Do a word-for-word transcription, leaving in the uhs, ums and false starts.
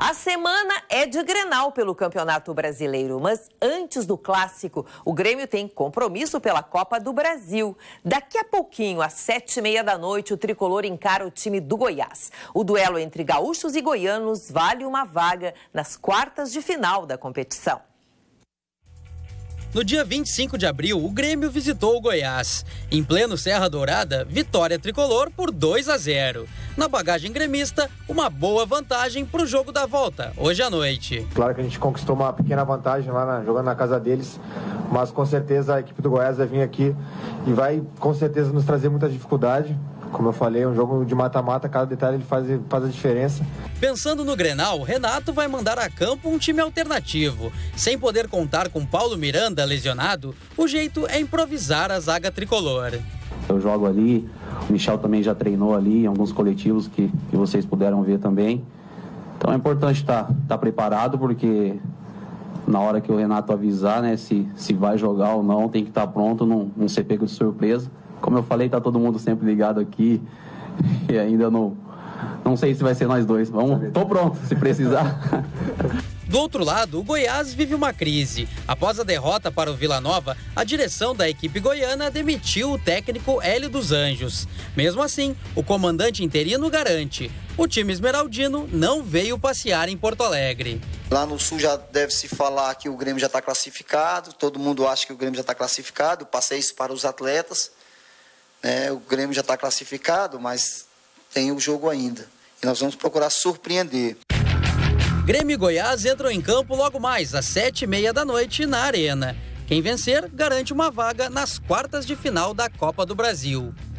A semana é de Grenal pelo Campeonato Brasileiro, mas antes do clássico, o Grêmio tem compromisso pela Copa do Brasil. Daqui a pouquinho, às sete e meia da noite, o tricolor encara o time do Goiás. O duelo entre gaúchos e goianos vale uma vaga nas quartas de final da competição. No dia vinte e cinco de abril, o Grêmio visitou o Goiás. Em pleno Serra Dourada, vitória tricolor por dois a zero. Na bagagem gremista, uma boa vantagem para o jogo da volta, hoje à noite. Claro que a gente conquistou uma pequena vantagem lá na, jogando na casa deles, mas com certeza a equipe do Goiás vai vir aqui e vai com certeza nos trazer muita dificuldade. Como eu falei, é um jogo de mata-mata, cada detalhe ele faz, faz a diferença. Pensando no Grenal, Renato vai mandar a campo um time alternativo. Sem poder contar com Paulo Miranda lesionado, o jeito é improvisar a zaga tricolor. Eu jogo ali, o Michel também já treinou ali em alguns coletivos que, que vocês puderam ver também. Então é importante estar tá, tá preparado, porque na hora que o Renato avisar, né, se, se vai jogar ou não, tem que estar tá pronto, não, não ser pego de surpresa. Como eu falei, tá todo mundo sempre ligado aqui e ainda não, não sei se vai ser nós dois. Vamos, tô pronto, se precisar. Do outro lado, o Goiás vive uma crise. Após a derrota para o Vila Nova, a direção da equipe goiana demitiu o técnico Hélio dos Anjos. Mesmo assim, o comandante interino garante: o time esmeraldino não veio passear em Porto Alegre. Lá no Sul já deve se falar que o Grêmio já está classificado, todo mundo acha que o Grêmio já está classificado, eu passei isso para os atletas. É, o Grêmio já está classificado, mas tem o jogo ainda. E nós vamos procurar surpreender. Grêmio e Goiás entram em campo logo mais, às sete e meia da noite, na Arena. Quem vencer, garante uma vaga nas quartas de final da Copa do Brasil.